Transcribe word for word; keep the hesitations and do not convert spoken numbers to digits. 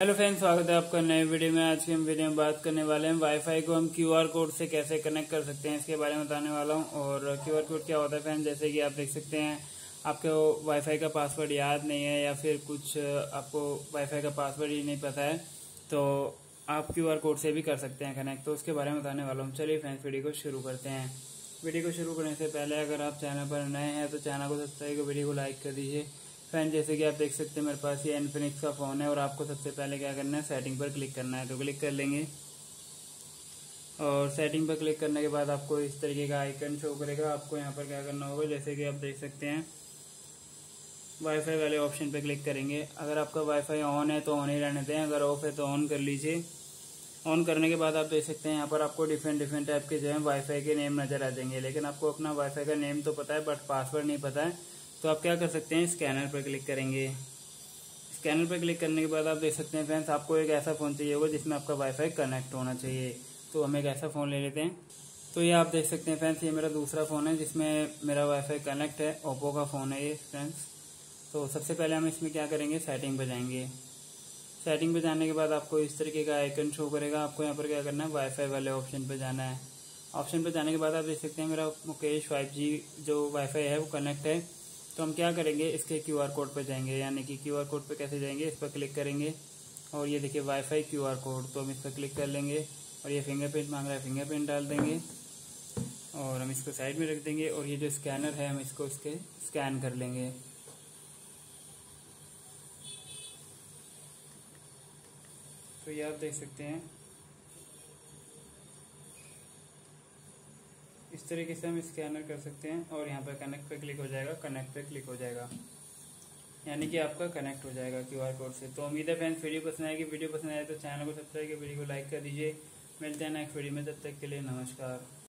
Hello friends, स्वागत है आपका नए वीडियो में। आज की हम वीडियो में बात करने वाले हैं वाईफाई को हम क्यूआर कोड से कैसे कनेक्ट कर सकते हैं, इसके बारे में बताने वाला हूं। और क्यूआर कोड क्या होता है फ्रेंड्स, जैसे कि आप देख सकते हैं आपको वाईफाई का पासवर्ड याद नहीं है या फिर कुछ आपको वाईफाई का पासवर्ड ही नहीं पता है, तो आप क्यूआर कोड से भी कर सकते हैं कनेक्ट। तो उसके बारे में बताने वाला हूँ। चलिए फ्रेंड्स, वीडियो को शुरू करते हैं। वीडियो को शुरू करने से पहले अगर आप चैनल पर नए हैं तो चैनल को सब्सक्राइब कर वीडियो को लाइक कर दीजिए। फ्रेंड, जैसे कि आप देख सकते हैं मेरे पास ये इन्फिनिक्स का फ़ोन है और आपको सबसे पहले क्या करना है, सेटिंग पर क्लिक करना है। तो क्लिक कर लेंगे और सेटिंग पर क्लिक करने के बाद आपको इस तरीके का आइकन शो करेगा। आपको यहाँ पर क्या करना होगा, जैसे कि आप देख सकते हैं वाईफाई वाले ऑप्शन पर क्लिक करेंगे। अगर आपका वाईफाई ऑन है तो ऑन ही रहने दें, अगर ऑफ है तो ऑन कर लीजिए। ऑन करने के बाद आप देख सकते हैं यहाँ पर आपको डिफरेंट डिफरेंट टाइप के जो है वाईफाई के नेम नज़र आ जाएंगे, लेकिन आपको अपना वाईफाई का नेम तो पता है बट पासवर्ड नहीं पता है। तो आप क्या कर सकते हैं, स्कैनर पर क्लिक करेंगे। स्कैनर पर क्लिक करने के बाद आप देख सकते हैं फ्रेंड्स, आपको एक ऐसा फ़ोन चाहिए होगा जिसमें आपका वाईफाई कनेक्ट होना चाहिए। तो हम एक ऐसा फ़ोन ले लेते हैं। तो ये आप देख सकते हैं फ्रेंड्स, ये मेरा दूसरा फ़ोन है जिसमें मेरा वाईफाई कनेक्ट है। ओप्पो का फ़ोन है ये फ्रेंड्स। तो सबसे पहले हम इसमें क्या करेंगे, सेटिंग पर जाएंगे। सेटिंग पे जाने के बाद आपको इस तरीके का आइकन शो करेगा। आपको यहाँ पर क्या करना है, वाईफाई वाले ऑप्शन पे जाना है। ऑप्शन पे जाने के बाद आप देख सकते हैं मेरा मुकेश फाइव जी जो वाईफाई है वो कनेक्ट है। तो हम क्या करेंगे, इसके क्यूआर कोड पे जाएंगे। यानी कि क्यूआर कोड पे कैसे जाएंगे, इस पर क्लिक करेंगे और ये देखिए वाईफाई क्यूआर कोड। तो हम इस पर क्लिक कर लेंगे और ये फिंगरप्रिंट मांग रहा है, फिंगरप्रिंट डाल देंगे और हम इसको साइड में रख देंगे। और ये जो स्कैनर है हम इसको इसके स्कैन कर लेंगे। तो ये आप देख सकते हैं इस तरीके से हम स्कैनर कर सकते हैं और यहाँ पर कनेक्ट पे क्लिक हो जाएगा, कनेक्ट पे क्लिक हो जाएगा, यानी कि आपका कनेक्ट हो जाएगा क्यूआर कोड से। तो उम्मीद है फ्रेंड्स वीडियो पसंद आएगी। वीडियो पसंद आए तो चैनल को सब्सक्राइब कर वीडियो को लाइक कर दीजिए। मिलते हैं नेक्स्ट वीडियो में, तब तक के लिए नमस्कार।